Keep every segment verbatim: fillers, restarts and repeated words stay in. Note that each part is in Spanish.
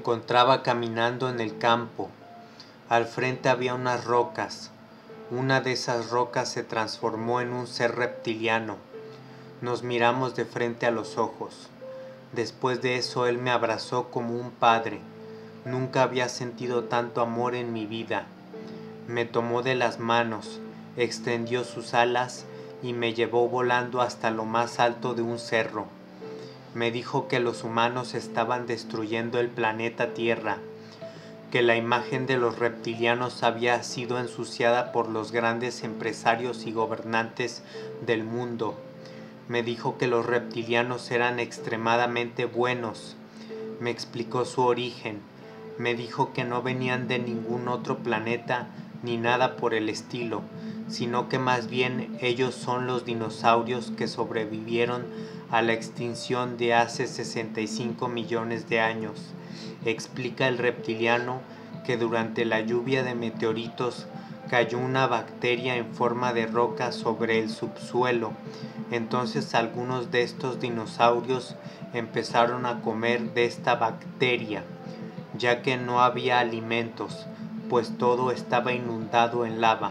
encontraba caminando en el campo. Al frente había unas rocas. Una de esas rocas se transformó en un ser reptiliano. Nos miramos de frente a los ojos. Después de eso él me abrazó como un padre. Nunca había sentido tanto amor en mi vida. Me tomó de las manos, extendió sus alas y me llevó volando hasta lo más alto de un cerro. Me dijo que los humanos estaban destruyendo el planeta Tierra, que la imagen de los reptilianos había sido ensuciada por los grandes empresarios y gobernantes del mundo. Me dijo que los reptilianos eran extremadamente buenos. Me explicó su origen. Me dijo que no venían de ningún otro planeta ni nada por el estilo, sino que más bien ellos son los dinosaurios que sobrevivieron a la extinción de hace sesenta y cinco millones de años. Explica el reptiliano que durante la lluvia de meteoritos cayó una bacteria en forma de roca sobre el subsuelo. Entonces algunos de estos dinosaurios empezaron a comer de esta bacteria, ya que no había alimentos, pues todo estaba inundado en lava.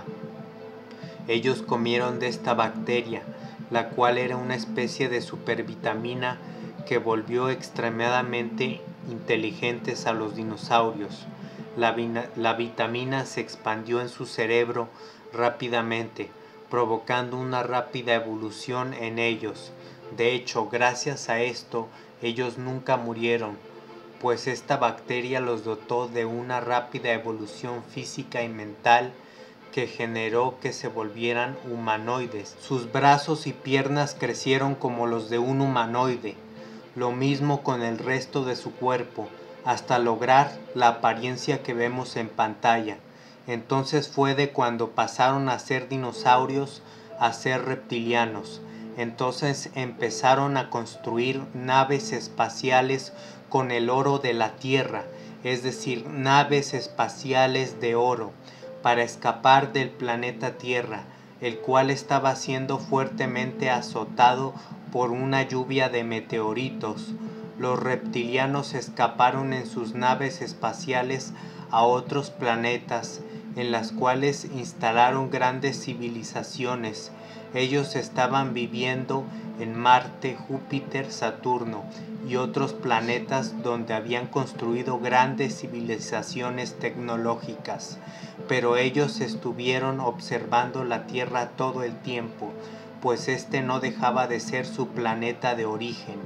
Ellos comieron de esta bacteria, la cual era una especie de supervitamina que volvió extremadamente inteligentes a los dinosaurios. La, la vitamina se expandió en su cerebro rápidamente, provocando una rápida evolución en ellos. De hecho, gracias a esto, ellos nunca murieron, pues esta bacteria los dotó de una rápida evolución física y mental que generó que se volvieran humanoides. Sus brazos y piernas crecieron como los de un humanoide, lo mismo con el resto de su cuerpo, hasta lograr la apariencia que vemos en pantalla. Entonces fue de cuando pasaron a ser dinosaurios a ser reptilianos. Entonces empezaron a construir naves espaciales con el oro de la Tierra, es decir, naves espaciales de oro, para escapar del planeta Tierra, el cual estaba siendo fuertemente azotado por una lluvia de meteoritos. Los reptilianos escaparon en sus naves espaciales a otros planetas, en las cuales instalaron grandes civilizaciones. Ellos estaban viviendo en Marte, Júpiter, Saturno y otros planetas donde habían construido grandes civilizaciones tecnológicas, pero ellos estuvieron observando la Tierra todo el tiempo, pues este no dejaba de ser su planeta de origen.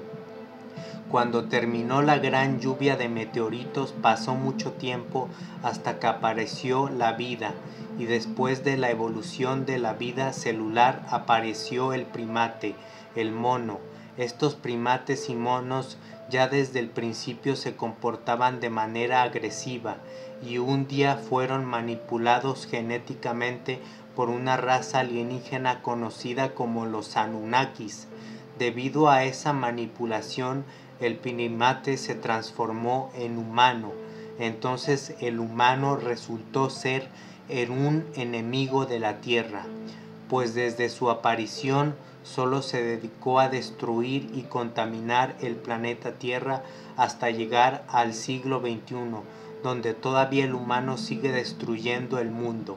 Cuando terminó la gran lluvia de meteoritos pasó mucho tiempo hasta que apareció la vida, y después de la evolución de la vida celular apareció el primate, el mono. Estos primates y monos ya desde el principio se comportaban de manera agresiva y un día fueron manipulados genéticamente por una raza alienígena conocida como los Anunnakis. Debido a esa manipulación, el primate se transformó en humano. Entonces el humano resultó ser un enemigo de la Tierra, pues desde su aparición solo se dedicó a destruir y contaminar el planeta Tierra hasta llegar al siglo veintiuno, donde todavía el humano sigue destruyendo el mundo.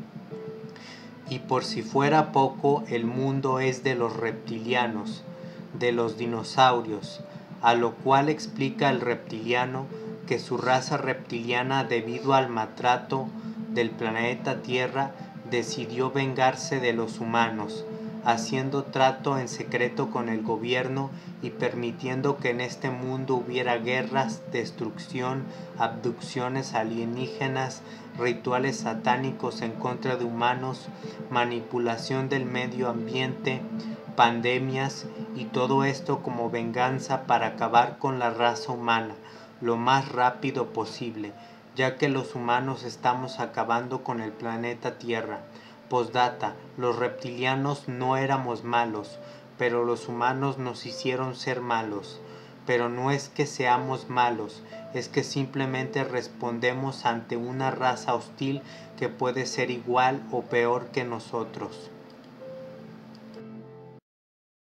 Y por si fuera poco, el mundo es de los reptilianos, de los dinosaurios, a lo cual explica el reptiliano que su raza reptiliana, debido al maltrato del planeta Tierra, decidió vengarse de los humanos, haciendo trato en secreto con el gobierno y permitiendo que en este mundo hubiera guerras, destrucción, abducciones alienígenas, rituales satánicos en contra de humanos, manipulación del medio ambiente, pandemias, y todo esto como venganza para acabar con la raza humana lo más rápido posible, ya que los humanos estamos acabando con el planeta Tierra. Postdata: los reptilianos no éramos malos, pero los humanos nos hicieron ser malos. Pero no es que seamos malos, es que simplemente respondemos ante una raza hostil que puede ser igual o peor que nosotros.